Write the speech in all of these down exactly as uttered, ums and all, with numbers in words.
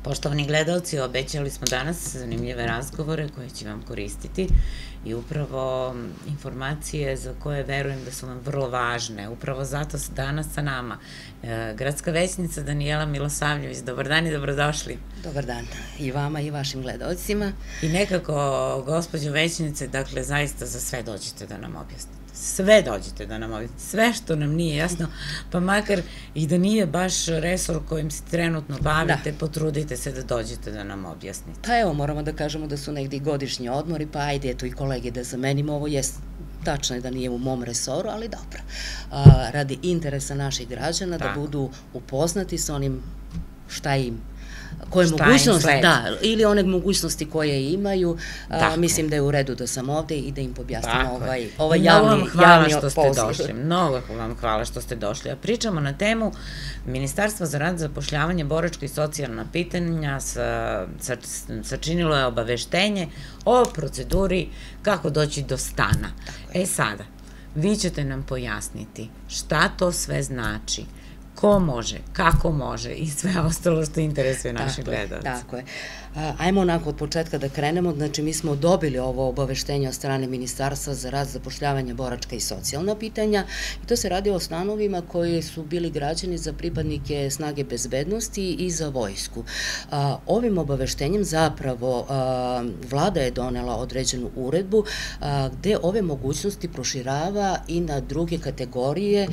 Poštovani gledalci, obećali smo danas zanimljive razgovore koje će vam koristiti i upravo informacije za koje verujem da su vam vrlo važne. Upravo zato su danas sa nama gradska većnica Danijela Milosavljević. Dobar dan i dobrodošli. Dobar dan i vama i vašim gledalcima. I nekako, gospođo većnice, dakle, zaista za sve dođete da nam objasnite. Sve dođete da nam objasnite. Sve što nam nije jasno, pa makar i da nije baš resor kojim se trenutno bavite, potrudite se da dođete da nam objasnite. Pa evo, moramo da kažemo da su negdje godišnji odmori, pa ajde, eto i kolege da zamenimo, ovo jest tačno je da nije u mom resoru, ali dobro. Radi interesa naših građana da budu upoznati s onim šta im koje mogućnosti, da, ili one mogućnosti koje imaju, mislim da je u redu da sam ovde i da im objasnim ovaj javni poziv. Mnogo vam hvala što ste došli. A pričamo na temu Ministarstva za rad, zapošljavanje, boračka i socijalna pitanja sačinilo je obaveštenje o proceduri kako doći do stana. E sada, vi ćete nam pojasniti šta to sve znači, ko može, kako može i sve ostalo što interesuje naše gledalce. Tako je. Ajmo onako od početka da krenemo. Znači, mi smo dobili ovo obaveštenje od strane Ministarstva za rad, zapošljavanje, boračka i socijalna pitanja i to se radi o stanovima koji su bili građeni za pripadnike snage bezbednosti i za vojsku. Ovim obaveštenjem zapravo vlada je donela određenu uredbu gde ove mogućnosti proširava i na druge kategorije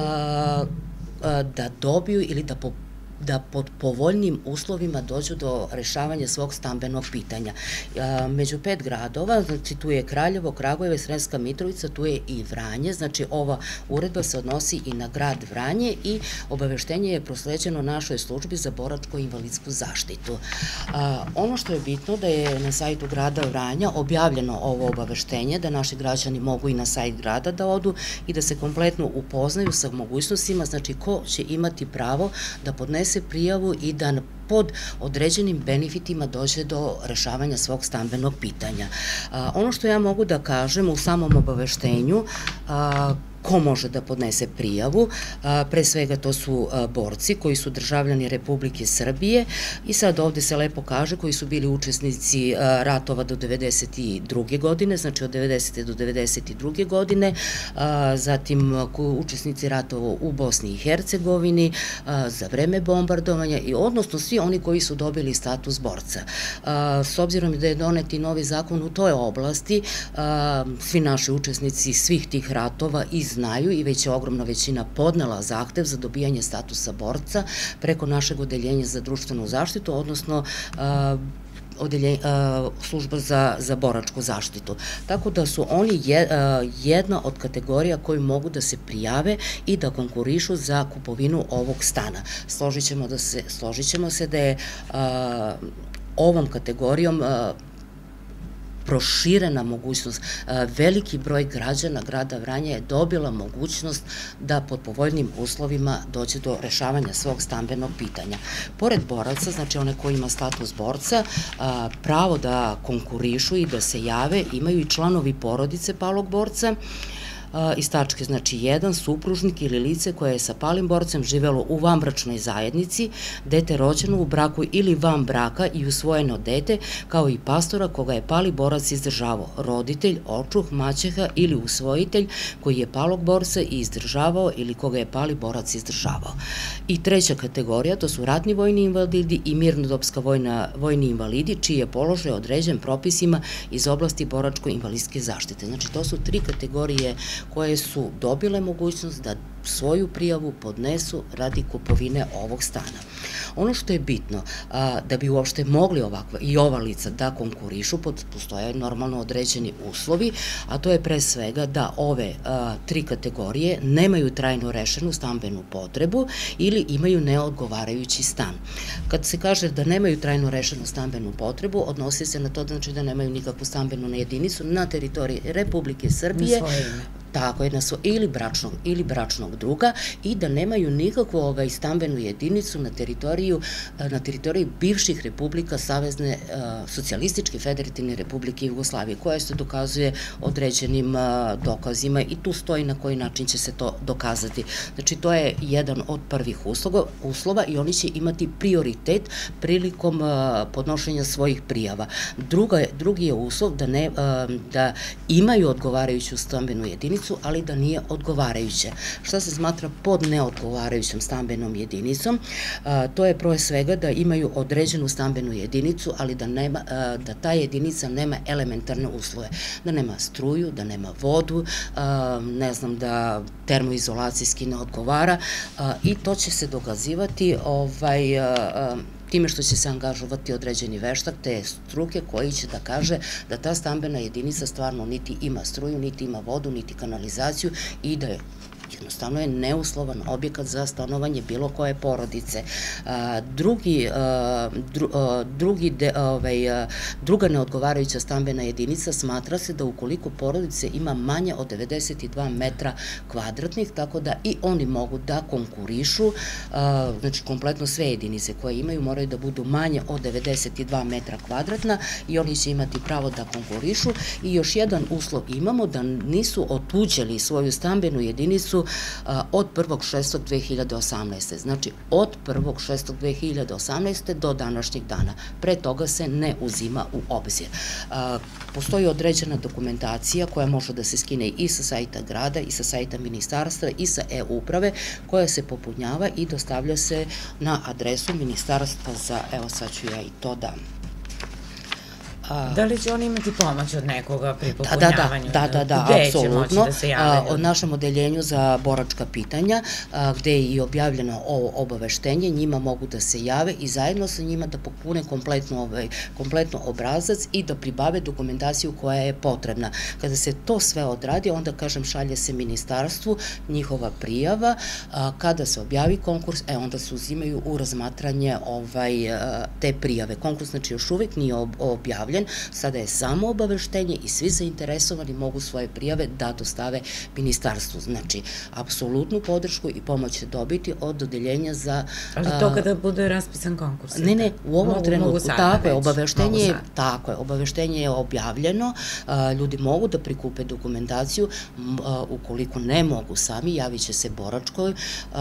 da dobiju ili da po da pod povoljnim uslovima dođu do rešavanja svog stambenog pitanja. Među pet gradova, znači tu je Kraljevo, Kragujevac, Sremska Mitrovica, tu je i Vranje, znači ova uredba se odnosi i na grad Vranje i obaveštenje je prosleđeno našoj službi za boračko-invalidsku zaštitu. Ono što je bitno da je na sajtu grada Vranja objavljeno ovo obaveštenje, da naši građani mogu i na sajt grada da odu i da se kompletno upoznaju sa mogućnostima, znači ko će imati pravo da podnese prijavu i da pod određenim benefitima dođe do rešavanja svog stambenog pitanja. Ono što ja mogu da kažem u samom obaveštenju, ko može da podnese prijavu, pre svega to su borci koji su državljani Republike Srbije i sad ovde se lepo kaže koji su bili učesnici ratova do devedeset druge godine, znači od devedesete do devedeset druge godine, zatim učesnici ratova u Bosni i Hercegovini za vreme bombardovanja i odnosno svi oni koji su dobili status borca. S obzirom da je doneti novi zakon u toj oblasti, svi naši učesnici svih tih ratova iz znaju i već je ogromna većina podnela zahtev za dobijanje statusa borca preko našeg odeljenja za društvenu zaštitu, odnosno služba za boračku zaštitu. Tako da su oni jedna od kategorija koji mogu da se prijave i da konkurišu za kupovinu ovog stana. Složit ćemo se da je ovom kategorijom proširena mogućnost. Veliki broj građana grada Vranja je dobila mogućnost da pod povoljnim uslovima dođe do rešavanja svog stambenog pitanja. Pored boraca, znači one koji ima status borca, pravo da konkurišu i da se jave imaju i članovi porodice palog borca, iz tačke, znači jedan, supružnik ili lice koje je sa palim borcem živelo u vanbračnoj zajednici, dete rođeno u braku ili van braka i usvojeno dete, kao i pastora koga je pali borac izdržavao, roditelj, očuh, maćeha ili usvojitelj koji je palog borca i izdržavao ili koga je pali borac izdržavao. I treća kategorija, to su ratni vojni invalidi i mirnodopska vojni invalidi, čiji je položaj određen propisima iz oblasti boračko-invalidske zaštite. Znači, to su tri kategorije koje su dobile mogućnost da svoju prijavu podnesu radi kupovine ovog stana. Ono što je bitno, da bi uopšte mogli ovakva i ova lica da konkurišu, postoje normalno određeni uslovi, a to je pre svega da ove tri kategorije nemaju trajno rešenu stambenu potrebu ili imaju neodgovarajući stan. Kad se kaže da nemaju trajno rešenu stambenu potrebu, odnosi se na to znači da nemaju nikakvu stambenu jedinicu na teritoriji Republike Srbije, tako je, ili bračnog nekog druga i da nemaju nikakvu ovaj, stambenu jedinicu na teritoriju, na teritoriji bivših republika Savezne socijalističke federativne republike Jugoslavije, koja se dokazuje određenim dokazima i tu stoji na koji način će se to dokazati. Znači, to je jedan od prvih uslova i oni će imati prioritet prilikom podnošenja svojih prijava. Drugi je uslov da, ne, da imaju odgovarajuću stambenu jedinicu, ali da nije odgovarajuće. Šta se smatra pod neodgovarajućom stambenom jedinicom? To je prvo svega da imaju određenu stambenu jedinicu, ali da, nema, da ta jedinica nema elementarne uslove. Da nema struju, da nema vodu, ne znam, da termoizolacijski ne odgovara i to će se dokazivati ovaj, time što će se angažovati određeni veštak te struke koji će da kaže da ta stambena jedinica stvarno niti ima struju, niti ima vodu, niti kanalizaciju i da je jednostavno je neuslovan objekat za stanovanje bilo koje porodice. Drugi, drugi, ovaj, druga neodgovarajuća stambena jedinica smatra se da ukoliko porodice ima manje od devedeset dva metra kvadratnih, tako da i oni mogu da konkurišu, znači kompletno sve jedinice koje imaju moraju da budu manje od devedeset dva metra kvadratna i oni će imati pravo da konkurišu i još jedan uslov imamo da nisu otuđili svoju stambenu jedinicu od prvog šestog dve hiljade osamnaeste. Znači, od prvog šestog dve hiljade osamnaeste do današnjeg dana. Pre toga se ne uzima u obzir. Postoji određena dokumentacija koja može da se skine i sa sajta grada, i sa sajta ministarstva, i sa e-uprave, koja se popunjava i dostavlja se na adresu ministarstva za, evo sad ću ja i to da... Da li će oni imati pomoć od nekoga pri popunjavanju? Da, da, da, apsolutno. O našem odeljenju za boračka pitanja, gde je i objavljeno ovo obaveštenje, njima mogu da se jave i zajedno sa njima da popune kompletno obrazac i da pribave dokumentaciju koja je potrebna. Kada se to sve odradi, onda, kažem, šalje se ministarstvu njihova prijava, kada se objavi konkurs, e, onda se uzimaju u razmatranje te prijave. Konkurs, znači, još uvek nije objavljen. Sada je samo obaveštenje i svi zainteresovani mogu svoje prijave da dostave ministarstvu. Znači, apsolutnu podršku i pomoć će dobiti od odeljenja za... Ali to kada bude raspisan konkurs? Ne, ne, u ovom trenutku. Tako je, obaveštenje tako je, obaveštenje je objavljeno, ljudi mogu da prikupe dokumentaciju, ukoliko ne mogu sami, javit će se boračkom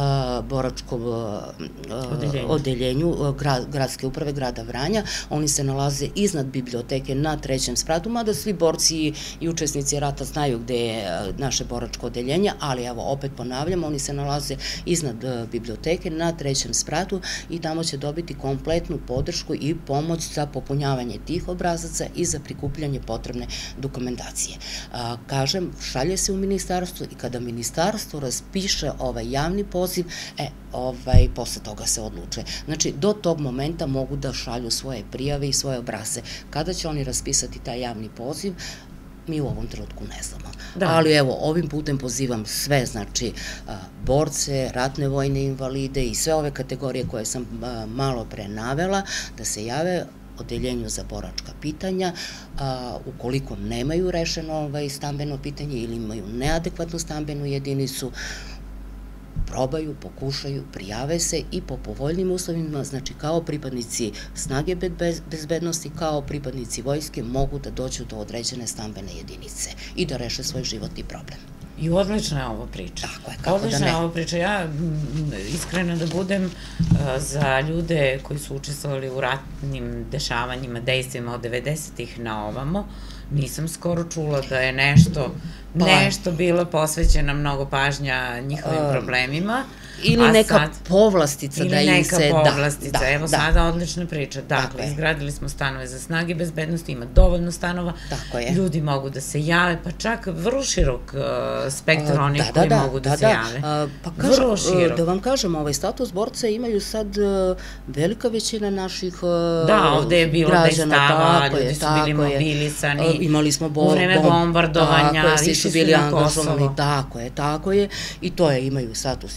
odeljenju gradske uprave grada Vranja, oni se nalaze iznad biblioteke na trećem spratu, mada svi borci i učesnici rata znaju gde je naše boračko odeljenje, ali evo, opet ponavljam, oni se nalaze iznad biblioteke na trećem spratu i tamo će dobiti kompletnu podršku i pomoć za popunjavanje tih obrazaca i za prikupljanje potrebne dokumentacije. Kažem, šalje se u ministarstvo i kada ministarstvo raspiše ovaj javni poziv, e, ovaj, posle toga se odluče. Znači, do tog momenta mogu da šalju svoje prijave i svoje obraze. Kada će oni raspisati taj javni poziv, mi u ovom trenutku ne znamo. Ali evo, ovim putem pozivam sve, znači, borce, ratne vojne invalide i sve ove kategorije koje sam malo pre navela, da se jave odeljenju za boračka pitanja, ukoliko nemaju rešeno stambeno pitanje ili imaju neadekvatnu stambenu jedinicu, probaju, pokušaju, prijave se i po povoljnim uslovima, znači kao pripadnici snage bezbednosti, kao pripadnici vojske mogu da dođu do određene stambene jedinice i da reše svoj životni problem. I odlična je ovo priča. Tako je, kako da ne. Odlična je ovo priča. Ja, iskreno da budem, za ljude koji su učestvovali u ratnim dešavanjima, dejstvima od devedesetih na ovamo, nisam skoro čula da je nešto nešto bilo posvećeno mnogo pažnja njihovim problemima. Ili neka povlastica da im se... Ili neka povlastica. Evo sada odlična priča. Dakle, izgradili smo stanove za snage bezbednosti, ima dovoljno stanova, ljudi mogu da se jave, pa čak vrlo širok spektar onih koji mogu da se jave. Vrlo širok. Da vam kažem, ovaj status borca imaju sad velika većina naših građana. Da, ovde je bilo dejstava, ljudi su bili mobilisani, u vreme bombardovanja, išli su na Kosovo. Tako je, tako je. I to je, imaju status ili kategorije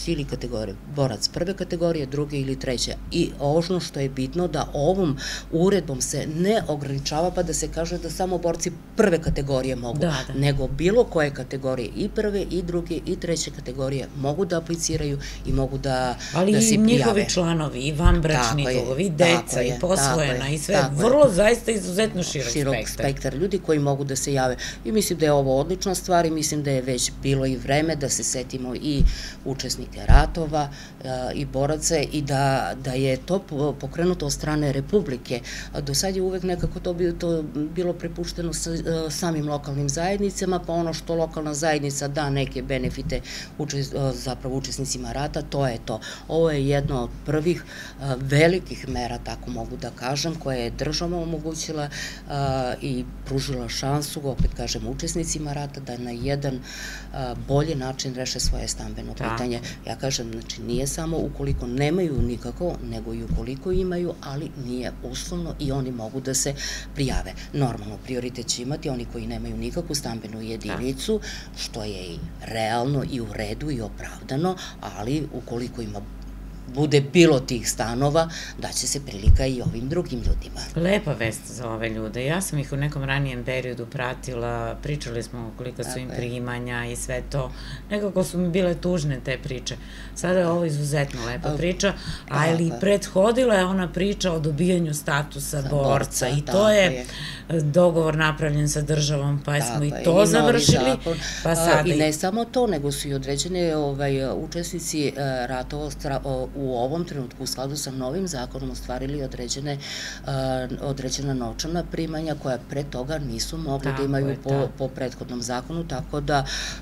kategorije, borac prve kategorije, druge ili treće. I ono što je bitno da ovom uredbom se ne ograničava pa da se kaže da samo borci prve kategorije mogu, Da, da. nego bilo koje kategorije i prve i druge i treće kategorije mogu da apliciraju i mogu da se prijave. Ali i njihovi članovi, i vanbračni drugovi, i deca, i posvojena, i sve, vrlo zaista izuzetno širok spektar. Širok spektar ljudi koji mogu da se jave. I mislim da je ovo odlična stvar i mislim da je već bilo i vreme da se setimo i učesnike ratova i boraca i da je to pokrenuto od strane Republike. Do sad je uvek nekako to bilo prepušteno samim lokalnim zajednicama, pa ono što lokalna zajednica da neke benefite zapravo učesnicima rata, to je to. Ovo je jedna od prvih velikih mera, tako mogu da kažem, koja je država omogućila i pružila šansu, opet kažem, učesnicima rata da na jedan bolji način reše svoje stambeno pitanje. Ja kažem, znači nije samo ukoliko nemaju nikako, nego i ukoliko imaju, ali nije uslovno i oni mogu da se prijave. Normalno, prioritet će imati oni koji nemaju nikakvu stambenu jedinicu, što je i realno i u redu i opravdano, ali ukoliko ima bude bilo tih stanova, da će se prilika i ovim drugim ljudima. Lepa vest za ove ljude. Ja sam ih u nekom ranijem periodu pratila, pričali smo kolika su im primanja i sve to. Nekako su mi bile tužne te priče. Sada je ovo izuzetno lepa priča, ali prethodila je ona priča o dobijanju statusa borca i to je dogovor napravljen sa državom, pa smo i to završili. I ne samo to, nego su i određene učesnici ratova u ovom trenutku u skladu sa novim zakonom ostvarili određena novčana primanja koja pre toga nisu mogli da imaju po prethodnom zakonu, tako da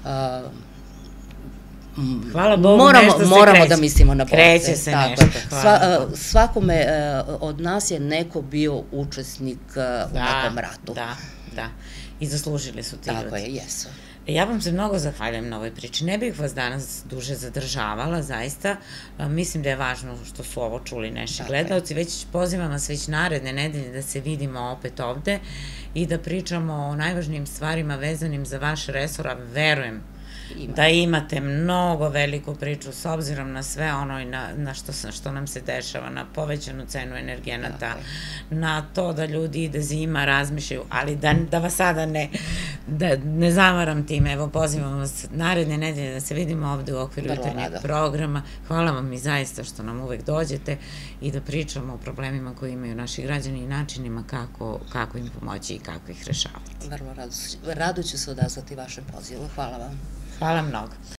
hvala Bogu, nešto se kreće. Moramo da mislimo na borce. Kreće se nešto, hvala. Svakome od nas je neko bio učesnik u nekom ratu. Da, da. I zaslužili su ti ljudi. Tako je, jesu. Ja vam se mnogo zahvaljujem na ovoj priči. Ne bih vas danas duže zadržavala, zaista. Mislim da je važno što su ovo čuli naši gledalci. Već pozivam vas već naredne nedelje da se vidimo opet ovde i da pričamo o najvažnijim stvarima vezanim za vaš resor, a verujem da imate mnogo veliku priču s obzirom na sve ono na što nam se dešava, na povećanu cenu energenata, na to da ljudi ide zima, razmišljaju, ali da vas sada ne zamaram time. Evo, pozivam vas naredne nedelje da se vidimo ovde u okviru jutarnjeg programa. Hvala vam i zaista što nam uvek dođete i da pričamo o problemima koje imaju naši građani i načinima kako im pomoći i kako ih rešavati. Vrlo rado ću se odazvati vašem pozivu. Hvala vam. Hvala mnogo.